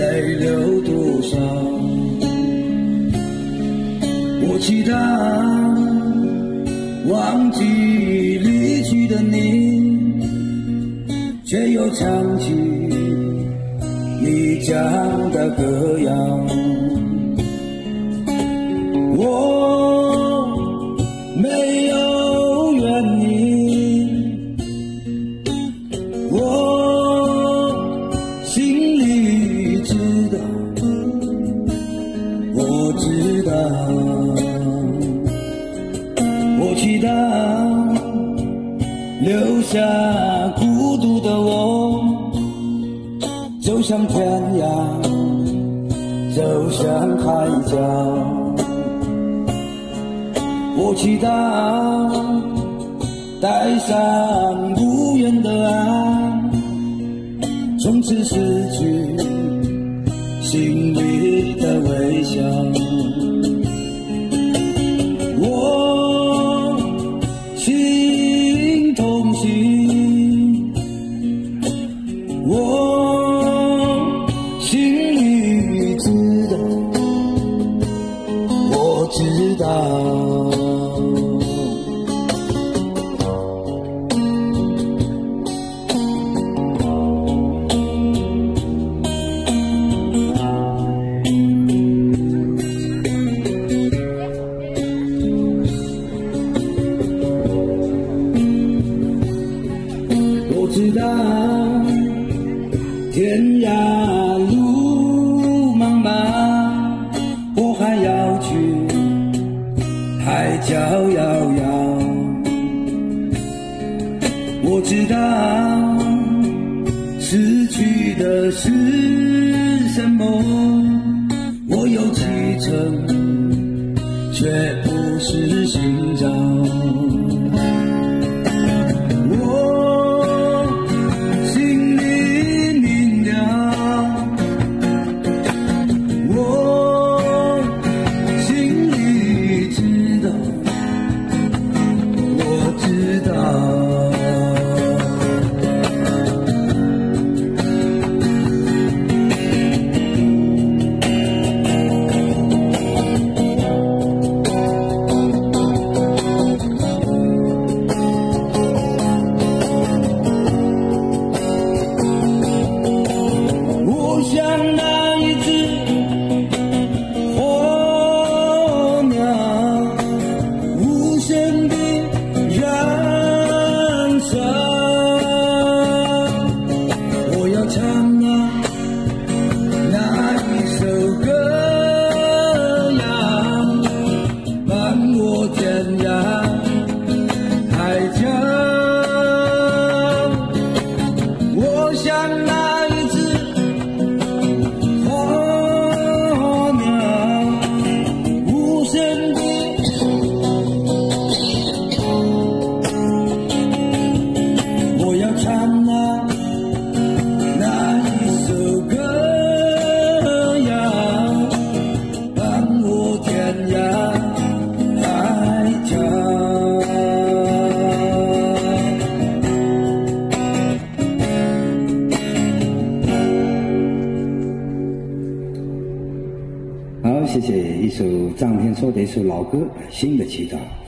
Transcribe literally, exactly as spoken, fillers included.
泪流多少。我期待忘记离去的你，却又唱起你讲的歌谣。我没有怨你，我心里知道，我知道，我期待留下孤独的我，走向天涯，走向海角。我期待带上无言的爱，从此失去心里的微笑。我心痛心，我心里知道，我知道。我知道天涯路茫茫，我还要去海角遥遥。我知道失去的是什么，我有启程，却不是寻找。像那一只火鸟，无声地燃烧。我要唱啊那一首歌谣，伴我天涯海角。我像那一只好，谢谢一首张天硕的一首老歌《新的祈祷》。